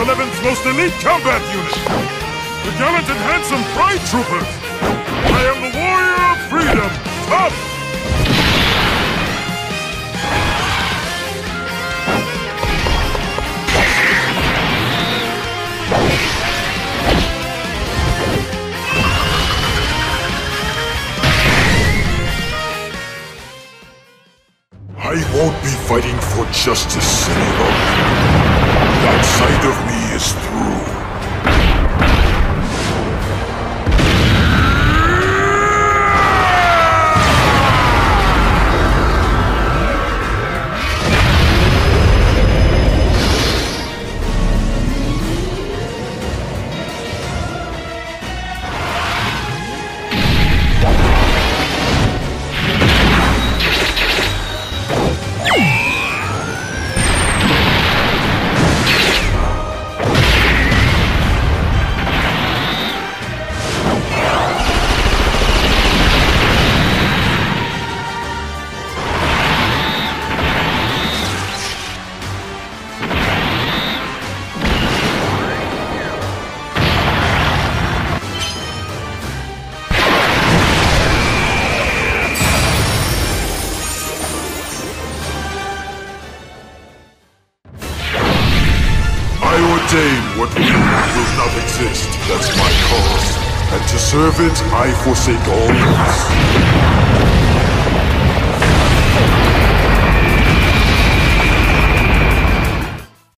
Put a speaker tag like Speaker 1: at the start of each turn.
Speaker 1: 11th's most elite combat unit, the gallant and handsome Pride Troopers. I am the warrior of freedom, Tough! I won't be fighting for justice anymore. That side of me is through. What will not exist, that's my cause. And to serve it, I forsake all